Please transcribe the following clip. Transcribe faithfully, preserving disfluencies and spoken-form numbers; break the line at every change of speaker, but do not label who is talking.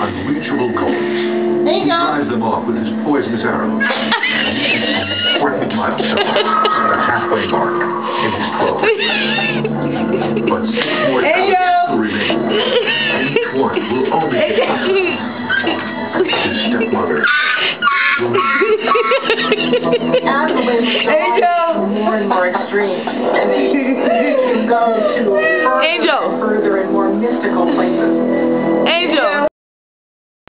unreachable goals. He drives them off with his poisonous arrows. Important milestone, the halfway mark in his clothes. But six more challenges will remain. Each one will only get his stepmother.
As the winds are more and more extreme, and they go to further,
Angel.
further and more mystical places.
Angel.